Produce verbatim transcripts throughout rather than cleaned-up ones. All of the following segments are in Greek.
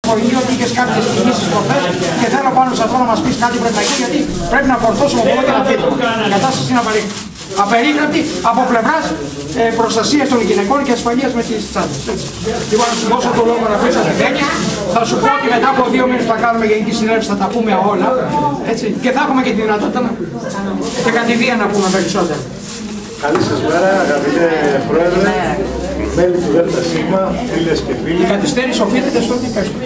Προηγεί ότι είχες κάποιες κινήσεις προχθές και θέλω πάνω σε αυτό να μας πεις κάτι πρέπει να γίνει, γιατί πρέπει να φορτώσουμε από εδώ και να φύγουμε. Η κατάσταση είναι απερίγραπτη. Απερίγραπτη από πλευράς ε, προστασίας των γυναικών και ασφαλείας με τις τσάντες. Λοιπόν, να σου δώσω το λόγο να πεις αν θέλεις. Θα σου πω ότι μετά από δύο μήνες θα κάνουμε γενική συνέλευση, θα τα πούμε όλα. Έτσι, και θα έχουμε και τη δυνατότητα να... και κατηδία να πούμε περισσότερα. Καλή σας μέρα, αγαπητέ Πρόεδρε, μέλη του ΔΣ, φίλες και φίλοι. Η καθυστέρηση οφείλεται στο ότι πες τους.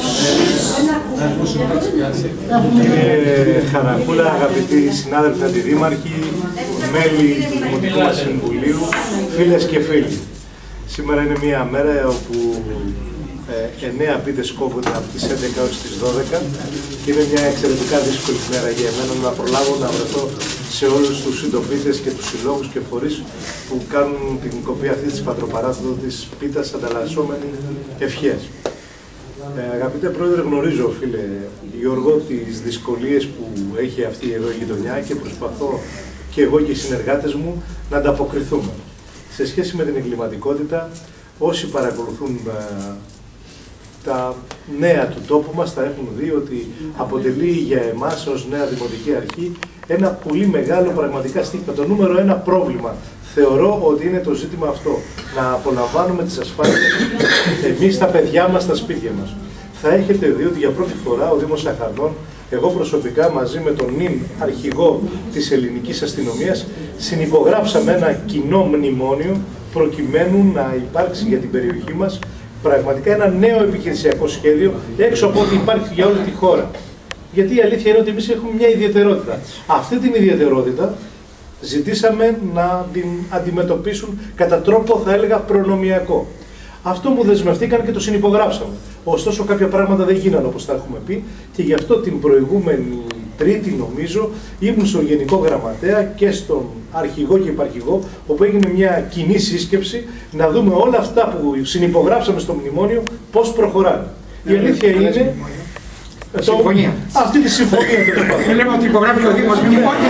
Κύριε Χαρακούλα, αγαπητοί συνάδελφοι αντιδήμαρχοι, μέλη του Δημοτικού μας Συμβουλίου, φίλες και φίλοι. Σήμερα είναι μια μέρα όπου ε, εννέα πίτες κόβονται από τις έντεκα έως τις δώδεκα και είναι μια εξαιρετικά δύσκολη μέρα για εμένα να προλάβω να βρεθώ σε όλους τους συντοπίτες και τους συλλόγους και φορείς που κάνουν την κοπή αυτή της πατροπαράδοτης της πίτας ανταλλασσόμενη ευχές. Ε, αγαπητέ Πρόεδρε, γνωρίζω, φίλε Γιώργο, τις δυσκολίες που έχει αυτή εδώ η γειτονιά και προσπαθώ και εγώ και οι συνεργάτες μου να ανταποκριθούμε. Σε σχέση με την εγκληματικότητα, όσοι παρακολουθούν ε, τα νέα του τόπου μας θα έχουν δει ότι αποτελεί για εμάς ως νέα Δημοτική Αρχή ένα πολύ μεγάλο πραγματικά στίχημα. Το νούμερο ένα πρόβλημα θεωρώ ότι είναι το ζήτημα αυτό. Να απολαμβάνουμε τις ασφάλειες εμείς, τα παιδιά μας, τα σπίτια μας. Θα έχετε δει ότι για πρώτη φορά ο Δήμος Αχαρδών, εγώ προσωπικά μαζί με τον νυν αρχηγό της ελληνικής αστυνομίας, συνυπογράψαμε ένα κοινό μνημόνιο προκειμένου να υπάρξει για την περιοχή μας πραγματικά ένα νέο επιχειρησιακό σχέδιο έξω από ό,τι υπάρχει για όλη τη χώρα. Γιατί η αλήθεια είναι ότι εμείς έχουμε μια ιδιαιτερότητα. Αυτή την ιδιαιτερότητα ζητήσαμε να την αντιμετωπίσουν κατά τρόπο, θα έλεγα, προνομιακό. Αυτό μου δεσμευτήκαν και το συνυπογράψαμε. Ωστόσο, κάποια πράγματα δεν γίνανε όπως τα έχουμε πει και γι' αυτό την προηγούμενη Τρίτη, νομίζω, ήμουν στο Γενικό Γραμματέα και στον Αρχηγό και Υπαρχηγό, όπου έγινε μια κοινή σύσκεψη να δούμε όλα αυτά που συνυπογράψαμε στο μνημόνιο πώς προχωράνε. Η αλήθεια είναι. Το... Συμφωνία. Αυτή τη συμφωνία δεν λέμε ότι υπογράφει ο Δήμος μνημόνιο.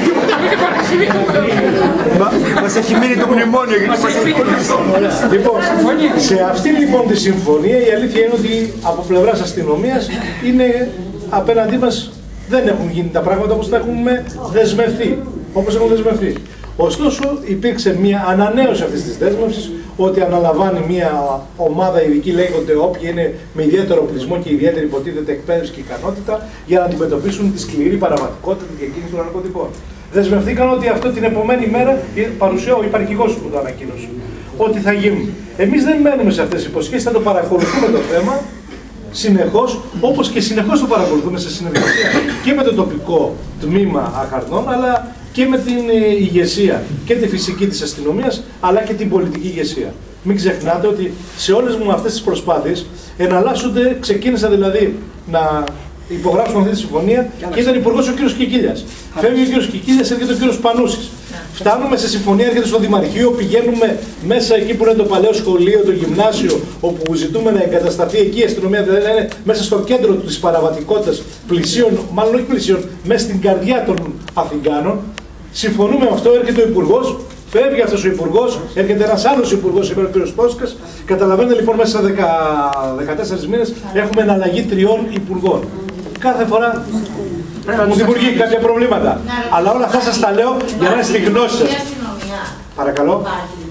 Μας έχει μείνει το μνημόνιο. Λοιπόν, σε αυτή λοιπόν τη συμφωνία η αλήθεια είναι ότι από πλευράς αστυνομίας είναι απέναντί μας δεν έχουν γίνει τα πράγματα όπως τα έχουμε δεσμευτεί. Όπως έχουν δεσμευτεί. Ωστόσο, υπήρξε μια ανανέωση αυτής της δέσμευσης ότι αναλαμβάνει μια ομάδα ειδική, λέγονται όποιοι είναι με ιδιαίτερο οπλισμό και ιδιαίτερη υποτίθεται εκπαίδευση και ικανότητα για να αντιμετωπίσουν τη σκληρή παραβατικότητα τη διακίνηση των ναρκωτικών. Δεσμευτήκαν ότι αυτό την επομένη μέρα παρουσία ο υπαρχηγός που το ανακοίνωσε. Ότι θα γίνουν. Εμείς δεν μένουμε σε αυτές τις υποσχέσεις, θα το παρακολουθούμε το θέμα συνεχώς, όπως και συνεχώς το παρακολουθούμε σε συνεργασία και με το τοπικό τμήμα Αχαρδών, αλλά και με την ηγεσία και τη φυσική της αστυνομίας, αλλά και την πολιτική ηγεσία. Μην ξεχνάτε ότι σε όλες μου αυτές τις προσπάθειες εναλλάσσονται, ξεκίνησα δηλαδή να υπογράψουμε αυτή τη συμφωνία και ήταν υπουργός ο κύριος Κικίλιας. Φεύγει ο κύριος Κικίλιας, έρχεται ο κύριος Πανούσης. Φτάνουμε σε συμφωνία, έρχεται στο Δημαρχείο, πηγαίνουμε μέσα εκεί που είναι το παλαιό σχολείο, το γυμνάσιο, όπου ζητούμε να εγκατασταθεί εκεί η αστυνομία, δηλαδή είναι μέσα στο κέντρο της παραβατικότητας πλησίων, μάλλον όχι πλησίων, μέσα στην καρδιά των Αθηγάνων. Συμφωνούμε με αυτό, έρχεται ο Υπουργός, φεύγει αυτός ο Υπουργός, έρχεται ένας άλλος Υπουργός, σήμερα ο κ. Τόσκας. Καταλαβαίνετε λοιπόν μέσα σε δεκατέσσερις μήνες έχουμε εναλλαγή τριών Υπουργών. Κάθε φορά μου δημιουργεί κάποια προβλήματα. Ναι, αλλά όλα αυτά σας τα λέω για να είναι στη γνώση σας. Παρακαλώ.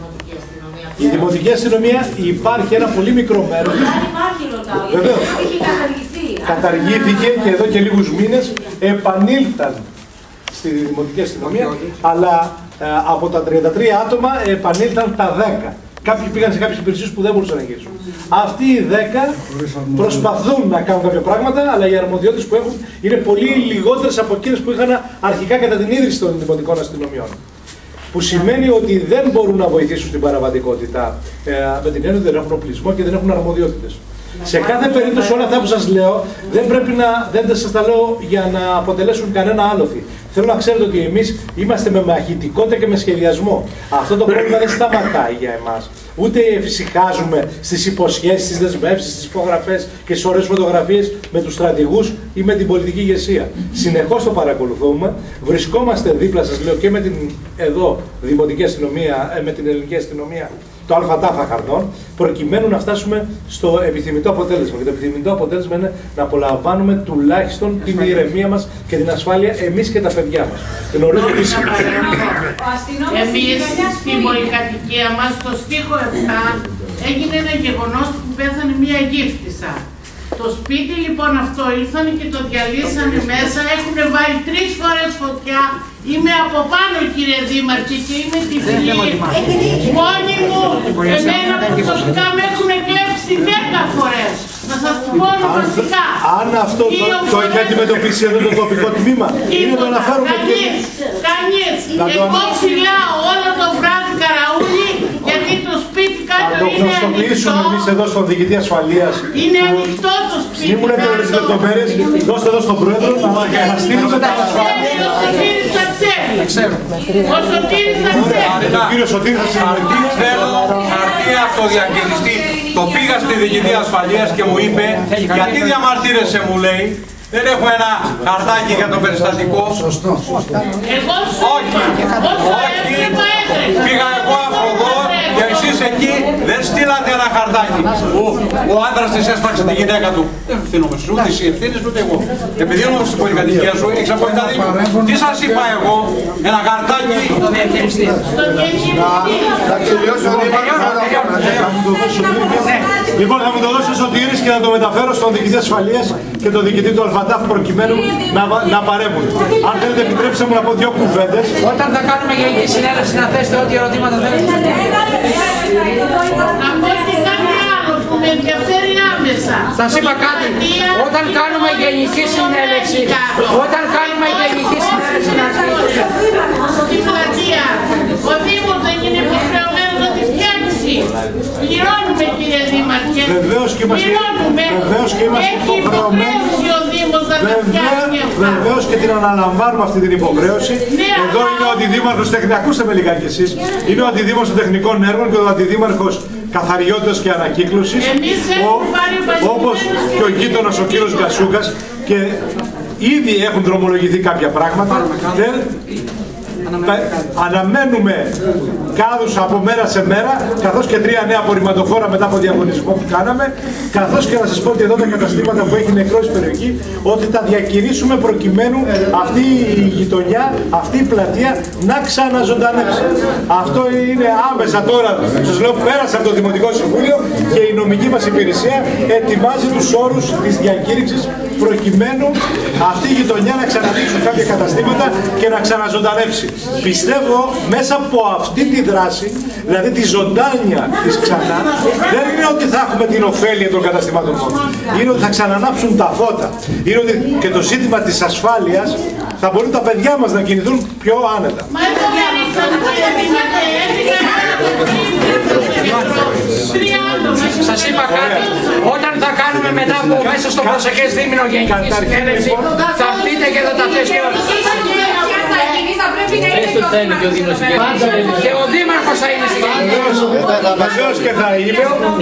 Η δημοτική αστυνομία υπάρχει ένα πολύ μικρό μέρος. Δεν υπάρχει, ρωτάω. Βεβαίως. Έχει καταργηθεί. Καταργήθηκε και εδώ και λίγους μήνες επανήλθαν στη δημοτική αστυνομία, αλλά ε, από τα τριάντα τρία άτομα επανήλθαν τα δέκα. Κάποιοι πήγαν σε κάποιες υπηρεσίες που δεν μπορούσαν να γυρίσουν. Αυτοί οι δέκα προσπαθούν να κάνουν κάποια πράγματα, αλλά οι αρμοδιότητες που έχουν είναι πολύ λιγότερες από εκείνες που είχαν αρχικά κατά την ίδρυση των δημοτικών αστυνομιών. Που σημαίνει ότι δεν μπορούν να βοηθήσουν στην παραβατικότητα ε, με την έννοια ότι δεν έχουν οπλισμό και δεν έχουν αρμοδιότητες. Σε κάθε περίπτωση όλα αυτά που σας λέω δεν πρέπει να, δεν σας τα λέω για να αποτελέσουν κανένα άλοθη. Θέλω να ξέρετε ότι εμείς είμαστε με μαχητικότητα και με σχεδιασμό. Αυτό το πρόβλημα δεν σταματάει για εμάς. Ούτε εφησυχάζουμε στις υποσχέσεις, στις δεσμεύσεις, στις υπογραφές και στις ωραίες φωτογραφίες με τους στρατηγούς ή με την πολιτική ηγεσία. Συνεχώς το παρακολουθούμε. Βρισκόμαστε δίπλα, σας λέω, και με την εδώ δημοτική αστυνομία, με την ελληνική αστυνομία το ΑΤΑΦ χαρτών, προκειμένου να φτάσουμε στο επιθυμητό αποτέλεσμα. Και το επιθυμητό αποτέλεσμα είναι να απολαμβάνουμε τουλάχιστον την ηρεμία μας και την ασφάλεια εμείς και τα παιδιά μας. Γνωρίζω τι σημαίνει. Εμείς στην πολυκατοικία μας, στο στίχο επτά, έγινε ένα γεγονός που πέθανε μία γύφτισσα. Το σπίτι λοιπόν αυτό ήρθανε και το διαλύσανε μέσα, έχουν βάλει τρεις φορές φωτιά. Είμαι από πάνω κύριε Δήμαρχε και είμαι τυφλή. Μόνοι μου, εμένα προσωπικά με έχουν κλέψει δέκα φορές. Να σας το πω ονομαστικά. Αν αυτό το, το έχει αντιμετωπίσει εδώ το τοπικό τμήμα, είναι το να φέρουμε και... Κανείς, κανείς. Εγώ ψηλάω όλο το βράδυ καραούλι, γιατί το σπίτι κάτω είναι ανοιχτό. Να το γνωστοποιήσουμε εμείς εδώ στον διοικητή ασφαλείας. Είναι ανοιχτό το σπίτι. Μη μου λέτε όλες τις λεπτομέρειες, δώστε εδώ στον πρόεδρο να στείλουμε τα ασφάλεια. Ο Σωτήρης θα ξέρει. Ο κύριος Σωτήρης θα Αρκεί θέλω, αρκεί αυτοδιαχειριστή. Το πήγα στη διοικητή ασφαλείας και μου είπε, γιατί διαμαρτύρεσαι μου λέει, δεν έχουμε ένα χαρτάκι για το περιστατικό. Εγώ σου Όχι, όχι, πήγα εγώ από εδώ και εσείς εκεί δεν στείλατε ένα χαρτάκι. Ο, ο άντρας της έσπαξε τη γυναίκα του. Δεν ευθύνομαι σου, ούτε εσύ ευθύνεις ούτε εγώ. Επειδή ήμουν στην πολυκατοικία σου, έχεις απόλυτα δίκιο. Τι σας είπα εγώ, ένα χαρτάκι. Λοιπόν, θα μου το δώσει ο Σωτήρης και θα το μεταφέρω στον διοικητή ασφαλείας και τον διοικητή του ΑΤΑΦ προκειμένου να, να παρέμβουν. Αν θέλετε, επιτρέψτε μου να πω δύο κουβέντες. Όταν θα κάνουμε γενική συνέλευση να θέσετε ό,τι ερωτήματα θέλετε. Να πω και κάτι άλλο που με ενδιαφέρει άμεσα. Σας είπα κάτι. Όταν κάνουμε γενική συνέλευση, όταν κάνουμε γενική συνέλευση να θέσετε. Στην πλατεία, ο Δήμος δεν είναι υποχρεωμένος να τη φτιάξει. Πληρώνουμε κύριε Δήμαρχε. Βεβαίως και είμαστε υποχρεωμένοι. Ο Δήμος να τα φτιάξει αυτά. Βεβαίως και την αναλαμβάνουμε αυτή την υποχρέωση. Εδώ είναι ο αντιδήμαρχος τεχνικών, ακούστε με λιγάκι εσείς. Είναι ο αντιδήμαρχος των τεχνικών έργων και ο αντιδήμαρχος καθαριότητας και ανακύκλωσης. Όπως και ο γείτονας ο κύριος Γκασούκας. Και ήδη έχουν δρομολογηθεί κάποια πράγματα. Δεν... Αναμένουμε κάδους από μέρα σε μέρα, καθώς και τρία νέα απορριμματοφόρα μετά από διαγωνισμό που κάναμε, καθώς και να σας πω ότι εδώ τα καταστήματα που έχει νεκρώσει περιοχή, ότι τα διακηρύσουμε προκειμένου αυτή η γειτονιά, αυτή η πλατεία να ξαναζωντανέψει. Αυτό είναι άμεσα τώρα, σας λέω, πέρασε από το Δημοτικό Συμβούλιο και η νομική μας υπηρεσία ετοιμάζει τους όρους της διακήρυξης προκειμένου αυτή η γειτονιά να ξαναδείξουν κάποια καταστήματα και να ξαναζωντανέψει. Πιστεύω μέσα από αυτή τη δράση, δηλαδή τη ζωντάνια της ξανά, δεν είναι ότι θα έχουμε την ωφέλεια των καταστημάτων μόνο. Είναι ότι θα ξανανάψουν τα φώτα. Είναι ότι και το ζήτημα της ασφάλειας θα μπορούν τα παιδιά μας να κινηθούν πιο άνετα. Μα εδώ σας είπα κάτι, όταν θα κάνουμε μετά από μέσα στο προσεχές δίμηνο γενική συνέλευση, θα έρθείτε και θα τα θέσετε όλα. Και ο Δήμαρχος θα είναι στην γενική. Βεβαίως και θα είναι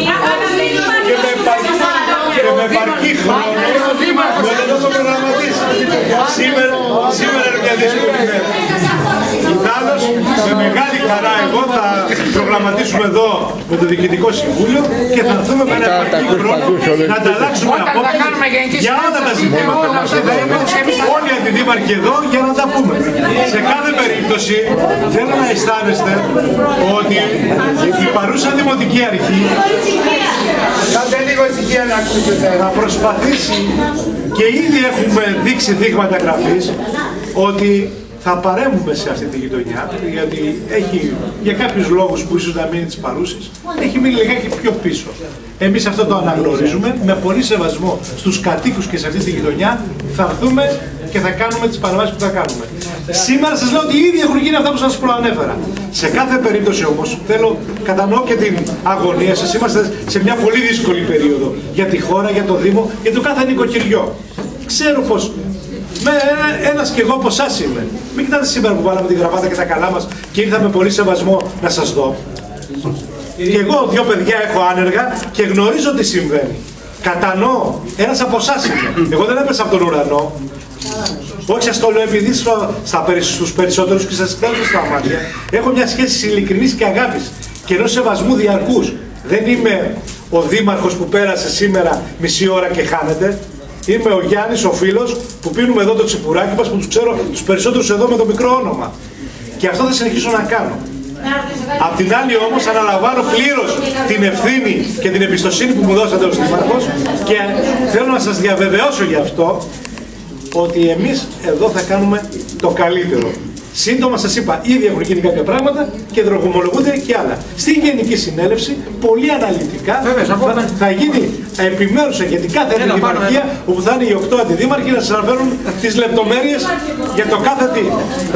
και με επαρκή χρόνο να το προγραμματίσει. Σήμερα είναι μια δύσκολη μέρα. Ιδάλλως, με μεγάλη χαρά εγώ θα προγραμματίσουμε εδώ με το Διοικητικό Συμβούλιο και θα έρθουμε με ένα επαρκή χρόνο να ανταλλάξουμε απόψεις για όλα τα ζητήματα που μας έδωσαν όλοι οι αντιδήμαρχοι εδώ για να τα πούμε. Σε κάθε περίπτωση θέλω να αισθάνεστε ότι η παρούσα Δημοτική Αρχή θα προσπαθήσει και ήδη έχουμε δείξει δείγματα γραφής ότι θα παρέμβουμε σε αυτή τη γειτονιά, γιατί έχει για κάποιους λόγους που ίσως να μείνει τις παρούσες, έχει μείνει λιγάκι πιο πίσω. Εμείς αυτό το αναγνωρίζουμε, με πολύ σεβασμό στους κατοίκους και σε αυτή τη γειτονιά θα έρθουμε και θα κάνουμε τις παρεμβάσεις που θα κάνουμε. Σήμερα σας λέω ότι ήδη έχουν γίνει αυτά που σας προανέφερα. Σε κάθε περίπτωση όμως, θέλω, κατανοώ και την αγωνία σας, είμαστε σε μια πολύ δύσκολη περίοδο για τη χώρα, για το Δήμο, για το κάθε νοικοκυριό. Ξέρω πως με ένα, ένας και εγώ από εσάς είμαι. Μην κοιτάτε σήμερα που βάλαμε την γραβάτα και τα καλά μας και ήρθα με πολύ σεβασμό να σας δω. Και εγώ δύο παιδιά έχω άνεργα και γνωρίζω τι συμβαίνει. Κατανοώ. Ένας από εσάς είμαι. Εγώ δεν έπεσα από τον ουρανό. Όχι, σας το λέω επειδή στο, στα, στους περισσότερους και σας κοιτάζω στα μάτια έχω μια σχέση ειλικρινής και αγάπης. και ενός σεβασμού διαρκούς. Δεν είμαι ο δήμαρχος που πέρασε σήμερα μισή ώρα και χάνεται. Είμαι ο Γιάννης, ο φίλος, που πίνουμε εδώ το τσιπουράκι μας, που τους ξέρω τους περισσότερους εδώ με το μικρό όνομα. Και αυτό θα συνεχίσω να κάνω. Απ' την άλλη όμως αναλαμβάνω πλήρως την ευθύνη και την εμπιστοσύνη που μου δώσατε ως δήμαρχος και θέλω να σας διαβεβαιώσω γι' αυτό ότι εμείς εδώ θα κάνουμε το καλύτερο. Σύντομα σας είπα, ήδη έχουν γίνει κάποια πράγματα και δρομολογούνται και άλλα. Στην Γενική Συνέλευση, πολύ αναλυτικά, θα, θα γίνει επιμέρους για την κάθε δημαρχία, όπου θα είναι οι οκτώ αντιδήμαρχοι να σας αναφέρουν τις λεπτομέρειες για το κάθε τι.